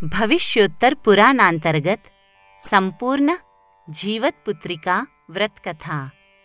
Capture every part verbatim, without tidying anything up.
भविष्योत्तर पुराणांतर्गत संपूर्ण जीवत्पुत्रिका व्रत कथा।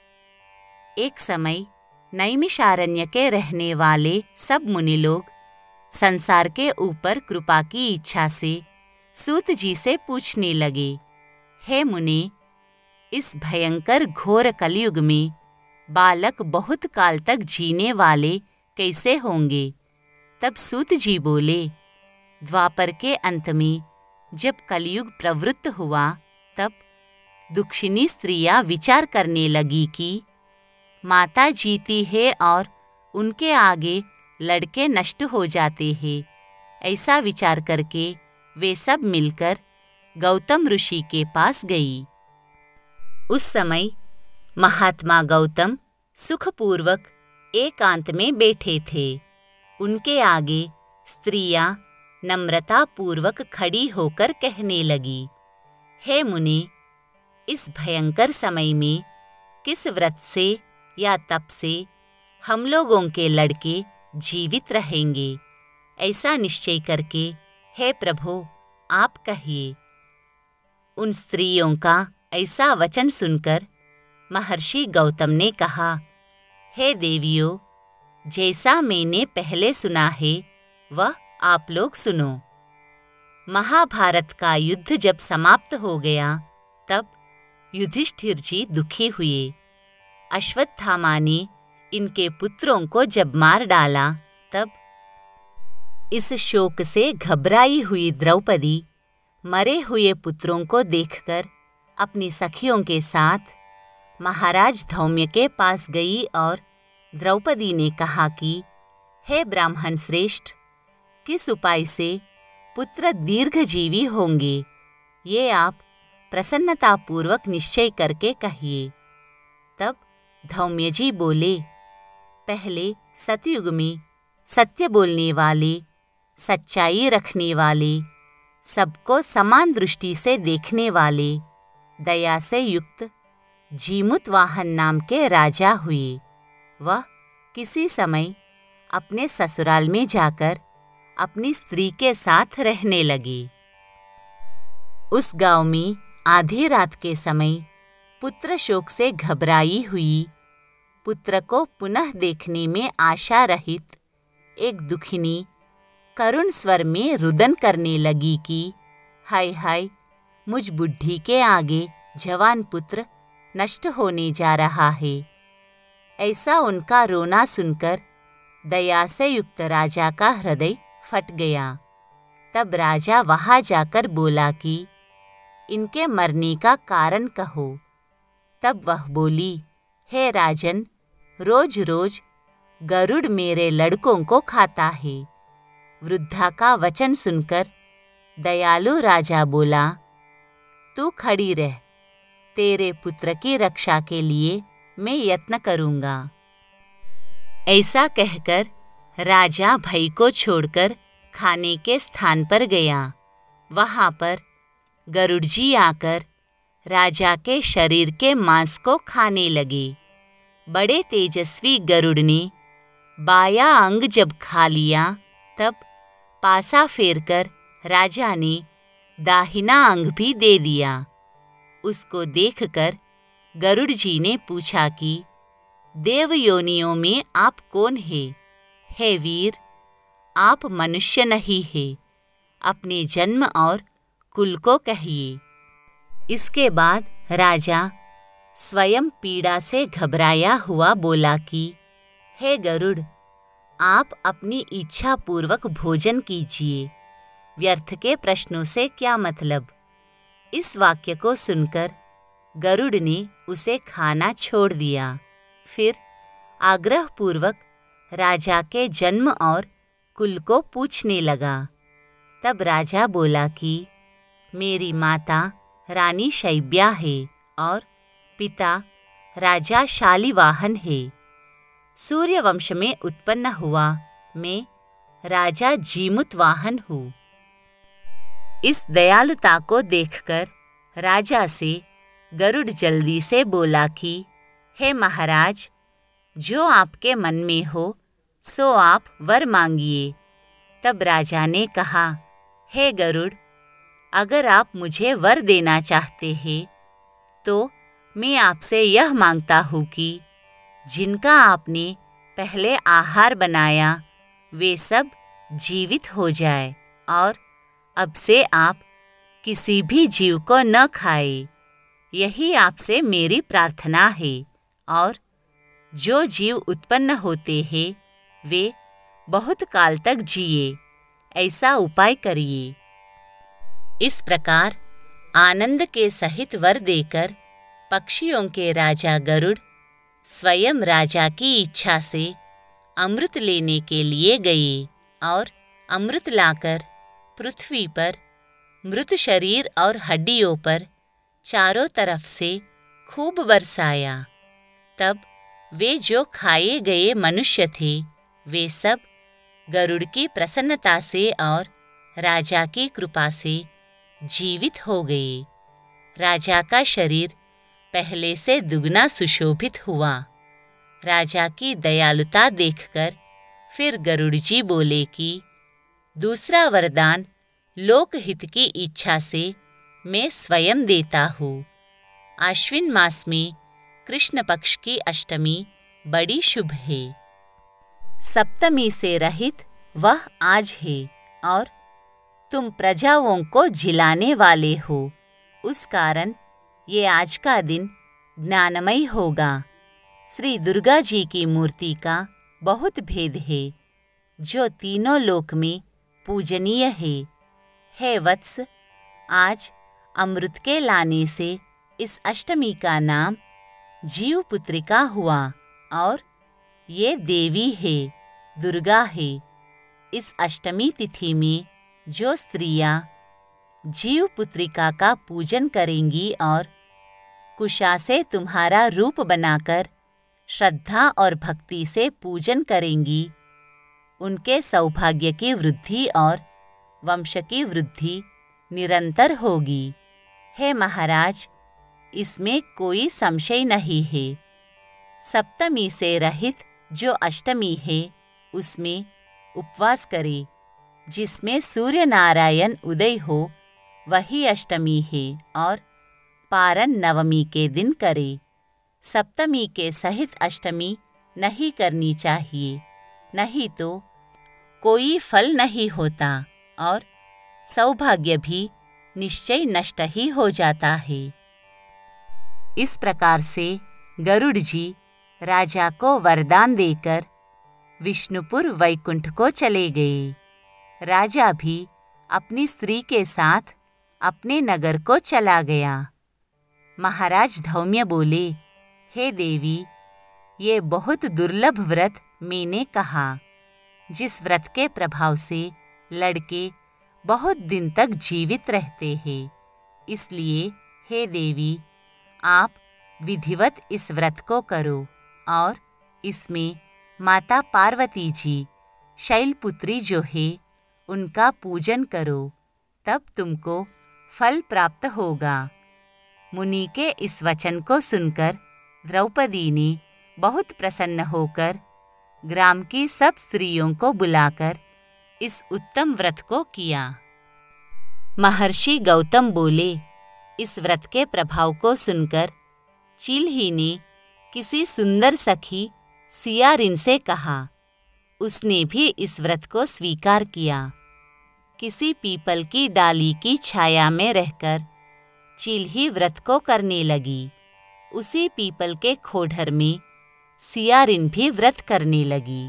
एक समय नैमिषारण्य के रहने वाले सब मुनि लोग संसार के ऊपर कृपा की इच्छा से सूत जी से पूछने लगे, हे मुनि, इस भयंकर घोर कलयुग में बालक बहुत काल तक जीने वाले कैसे होंगे? तब सूत जी बोले, द्वापर के अंत में जब कलयुग प्रवृत्त हुआ तब दुखिनी स्त्रियां विचार करने लगी कि माता जीती है और उनके आगे लड़के नष्ट हो जाते हैं। ऐसा विचार करके वे सब मिलकर गौतम ऋषि के पास गई। उस समय महात्मा गौतम सुखपूर्वक एकांत में बैठे थे। उनके आगे स्त्रियां नम्रता पूर्वक खड़ी होकर कहने लगी, हे मुनि, इस भयंकर समय में किस व्रत से या तप से हम लोगों के लड़के जीवित रहेंगे? ऐसा निश्चय करके हे प्रभु आप कहिए। उन स्त्रियों का ऐसा वचन सुनकर महर्षि गौतम ने कहा, हे देवियों, जैसा मैंने पहले सुना है वह आप लोग सुनो। महाभारत का युद्ध जब समाप्त हो गया तब युधिष्ठिर जी दुखी हुए। अश्वत्थामा ने इनके पुत्रों को जब मार डाला तब इस शोक से घबराई हुई द्रौपदी मरे हुए पुत्रों को देखकर अपनी सखियों के साथ महाराज धौम्य के पास गई और द्रौपदी ने कहा कि हे ब्राह्मण श्रेष्ठ, किस उपाय से पुत्र दीर्घजीवी होंगे, ये आप प्रसन्नतापूर्वक निश्चय करके कहिए। तब धौम्य जी बोले, पहले सतयुग में सत्य बोलने वाले, सच्चाई रखने वाले, सबको समान दृष्टि से देखने वाले, दया से युक्त जीमुतवाहन नाम के राजा हुए। वह किसी समय अपने ससुराल में जाकर अपनी स्त्री के साथ रहने लगे। उस गांव में आधी रात के समय पुत्र शोक से घबराई हुई, पुत्र को पुनः देखने में आशा रहित एक दुखिनी करुण स्वर में रुदन करने लगी कि हाय हाय, मुझ बुढ़ी के आगे जवान पुत्र नष्ट होने जा रहा है। ऐसा उनका रोना सुनकर दया से युक्त राजा का हृदय फट गया। तब राजा वहां जाकर बोला कि इनके मरने का कारण कहो। तब वह बोली, हे राजन, रोज रोज गरुड़ मेरे लड़कों को खाता है। वृद्धा का वचन सुनकर दयालु राजा बोला, तू खड़ी रह, तेरे पुत्र की रक्षा के लिए मैं यत्न करूंगा। ऐसा कहकर राजा भय को छोड़कर खाने के स्थान पर गया। वहां पर गरुड़ जी आकर राजा के शरीर के मांस को खाने लगे। बड़े तेजस्वी गरुड़ ने बाया अंग जब खा लिया तब पासा फेरकर राजा ने दाहिना अंग भी दे दिया। उसको देखकर गरुड़ जी ने पूछा कि देव योनियों में आप कौन है? हे वीर, आप मनुष्य नहीं है, अपने जन्म और कुल को कहिए। इसके बाद राजा स्वयं पीड़ा से घबराया हुआ बोला कि हे गरुड़, आप अपनी इच्छा पूर्वक भोजन कीजिए, व्यर्थ के प्रश्नों से क्या मतलब। इस वाक्य को सुनकर गरुड़ ने उसे खाना छोड़ दिया। फिर आग्रहपूर्वक राजा के जन्म और कुल को पूछने लगा। तब राजा बोला कि मेरी माता रानी शैब्या है और पिता राजा शालिवाहन है। सूर्यवंश में उत्पन्न हुआ मैं राजा जीमुतवाहन हूँ। इस दयालुता को देखकर राजा से गरुड़ जल्दी से बोला कि हे महाराज, जो आपके मन में हो सो आप वर मांगिए। तब राजा ने कहा, हे गरुड़, अगर आप मुझे वर देना चाहते हैं तो मैं आपसे यह मांगता हूँ कि जिनका आपने पहले आहार बनाया वे सब जीवित हो जाए और अब से आप किसी भी जीव को न खाए। यही आपसे मेरी प्रार्थना है। और जो जीव उत्पन्न होते हैं वे बहुत काल तक जिए, ऐसा उपाय करिए। इस प्रकार आनंद के सहित वर देकर पक्षियों के राजा गरुड़ स्वयं राजा की इच्छा से अमृत लेने के लिए गए और अमृत लाकर पृथ्वी पर मृत शरीर और हड्डियों पर चारों तरफ से खूब बरसाया। तब वे जो खाए गए मनुष्य थे वे सब गरुड़ की प्रसन्नता से और राजा की कृपा से जीवित हो गए। राजा का शरीर पहले से दुगना सुशोभित हुआ। राजा की दयालुता देखकर फिर गरुड़ जी बोले कि दूसरा वरदान लोकहित की इच्छा से मैं स्वयं देता हूँ। आश्विन मास में कृष्ण पक्ष की अष्टमी बड़ी शुभ है। सप्तमी से रहित वह आज है और तुम प्रजाओं को जिलाने वाले हो, उस कारण ये आज का दिन ज्ञानमय होगा। श्री दुर्गा जी की मूर्ति का बहुत भेद है जो तीनों लोक में पूजनीय है। हे वत्स, आज अमृत के लाने से इस अष्टमी का नाम जीव पुत्रिका हुआ और ये देवी है, दुर्गा है। इस अष्टमी तिथि में जो स्त्रियां जीव पुत्रिका का पूजन करेंगी और कुशा से तुम्हारा रूप बनाकर श्रद्धा और भक्ति से पूजन करेंगी, उनके सौभाग्य की वृद्धि और वंश की वृद्धि निरंतर होगी। हे महाराज, इसमें कोई संशय नहीं है। सप्तमी से रहित जो अष्टमी है उसमें उपवास करे। जिसमें सूर्य नारायण उदय हो वही अष्टमी है और पारण नवमी के दिन करे। सप्तमी के सहित अष्टमी नहीं करनी चाहिए, नहीं तो कोई फल नहीं होता और सौभाग्य भी निश्चय नष्ट ही हो जाता है। इस प्रकार से गरुड़ जी राजा को वरदान देकर विष्णुपुर वैकुंठ को चले गए। राजा भी अपनी स्त्री के साथ अपने नगर को चला गया। महाराज धौम्य बोले, हे देवी, ये बहुत दुर्लभ व्रत मैंने कहा, जिस व्रत के प्रभाव से लड़के बहुत दिन तक जीवित रहते हैं। इसलिए हे देवी, आप विधिवत इस व्रत को करो और इसमें माता पार्वती जी, शैलपुत्री जो है, उनका पूजन करो, तब तुमको फल प्राप्त होगा। मुनि के इस वचन को सुनकर द्रौपदी ने बहुत प्रसन्न होकर ग्राम की सब स्त्रियों को बुलाकर इस उत्तम व्रत को किया। महर्षि गौतम बोले, इस व्रत के प्रभाव को सुनकर चिल्ही ने किसी सुंदर सखी सियारिन से कहा। उसने भी इस व्रत को स्वीकार किया। किसी पीपल की डाली की छाया में रहकर चिल्ही व्रत को करने लगी। उसी पीपल के खोडर में सियारिन भी व्रत करने लगी।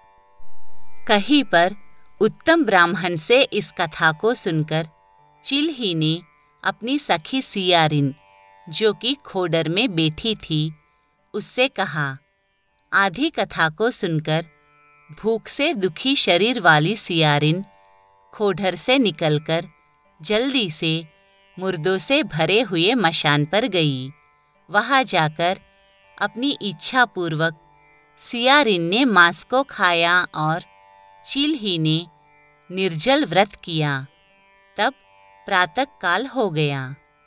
कहीं पर उत्तम ब्राह्मण से इस कथा को सुनकर चिल्ही ने अपनी सखी सियारिन, जो कि खोडर में बैठी थी, उससे कहा। आधी कथा को सुनकर भूख से दुखी शरीर वाली सियारिन खोडर से निकलकर जल्दी से मुर्दों से भरे हुए मशान पर गई। वहां जाकर अपनी इच्छा पूर्वक सियारिन ने मांस को खाया और चिल्ही ने निर्जल व्रत किया। तब प्रातः काल हो गया।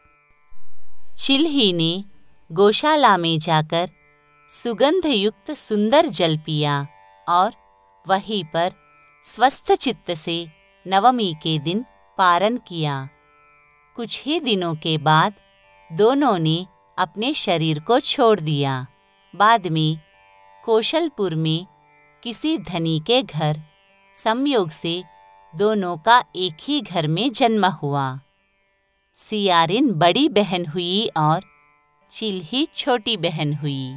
चिल्ही ने गौशाला में जाकर सुगंध युक्त सुंदर जल पिया और वहीं पर स्वस्थ चित्त से नवमी के दिन पारण किया। कुछ ही दिनों के बाद दोनों ने अपने शरीर को छोड़ दिया। बाद में कौशलपुर में किसी धनी के घर संयोग से दोनों का एक ही घर में जन्म हुआ। सियारिन बड़ी बहन हुई और चिल्ही छोटी बहन हुई।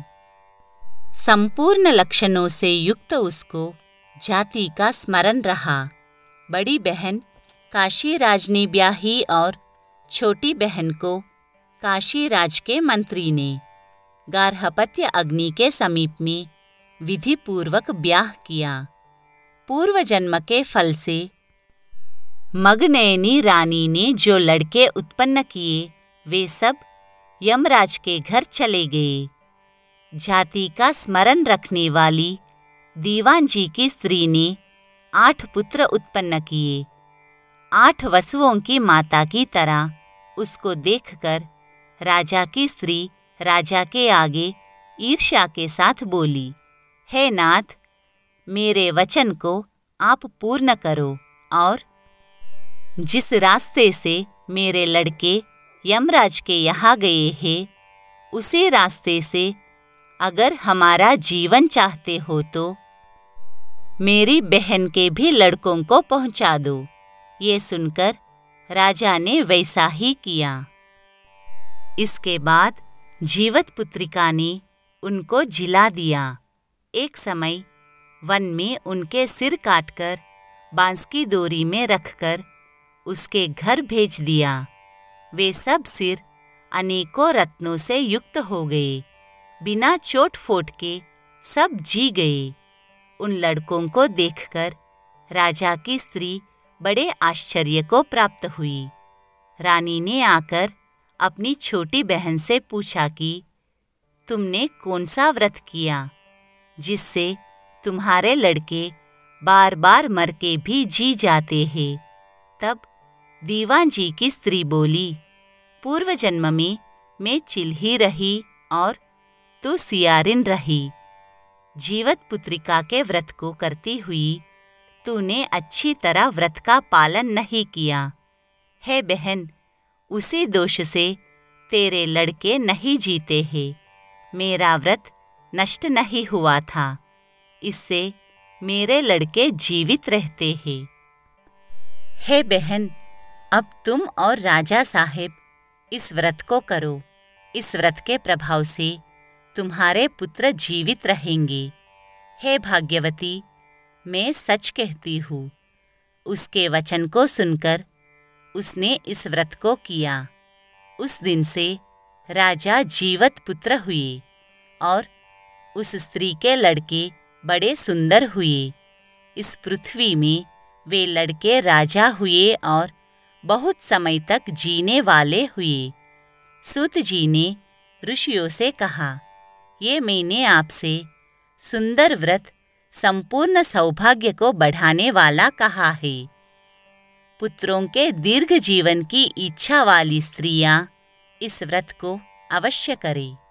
संपूर्ण लक्षणों से युक्त उसको जाति का स्मरण रहा। बड़ी बहन काशीराज ने ब्याही और छोटी बहन को काशीराज के मंत्री ने गार्हपत्य अग्नि के समीप में विधि पूर्वक ब्याह किया। पूर्व जन्म के फल से मगनयनी रानी ने जो लड़के उत्पन्न किए वे सब यमराज के घर चले गए। जाति का स्मरण रखने वाली दीवान जी की स्त्री ने आठ पुत्र उत्पन्न किए। आठ वसुओं की माता की तरह उसको देखकर राजा की स्त्री राजा के आगे ईर्ष्या के साथ बोली, हे नाथ, मेरे वचन को आप पूर्ण करो और जिस रास्ते से मेरे लड़के यमराज के यहाँ गए हैं उसी रास्ते से अगर हमारा जीवन चाहते हो तो मेरी बहन के भी लड़कों को पहुंचा दो। ये सुनकर राजा ने वैसा ही किया। इसके बाद जीवत पुत्रिका ने उनको जिला दिया। एक समय वन में उनके सिर काटकर बांस की डोरी में रखकर उसके घर भेज दिया। वे सब सिर अनेकों रत्नों से युक्त हो गए। बिना चोट फोट के सब जी गए। उन लड़कों को देखकर राजा की स्त्री बड़े आश्चर्य को प्राप्त हुई। रानी ने आकर अपनी छोटी बहन से पूछा कि तुमने कौन सा व्रत किया जिससे तुम्हारे लड़के बार बार मर के भी जी जाते हैं। तब दीवान जी की स्त्री बोली, पूर्व जन्म में मैं चिल्ही रही और तू सियारिन रही। जीवत पुत्रिका के व्रत को करती हुई तूने अच्छी तरह व्रत का पालन नहीं किया। हे बहन, उसी दोष से तेरे लड़के नहीं जीते हैं। मेरा व्रत नष्ट नहीं हुआ था, इससे मेरे लड़के जीवित रहते हैं। हे बहन, अब तुम और राजा साहेब इस व्रत को करो। इस व्रत के प्रभाव से तुम्हारे पुत्र जीवित रहेंगे। हे भाग्यवती, मैं सच कहती हूँ। उसके वचन को सुनकर उसने इस व्रत को किया। उस दिन से राजा जीवत पुत्र हुए और उस स्त्री के लड़के बड़े सुंदर हुए। इस पृथ्वी में वे लड़के राजा हुए और बहुत समय तक जीने वाले हुए। सूत जी ने ऋषियों से कहा, ये मैंने आपसे सुंदर व्रत संपूर्ण सौभाग्य को बढ़ाने वाला कहा है। पुत्रों के दीर्घ जीवन की इच्छा वाली स्त्रियां इस व्रत को अवश्य करें।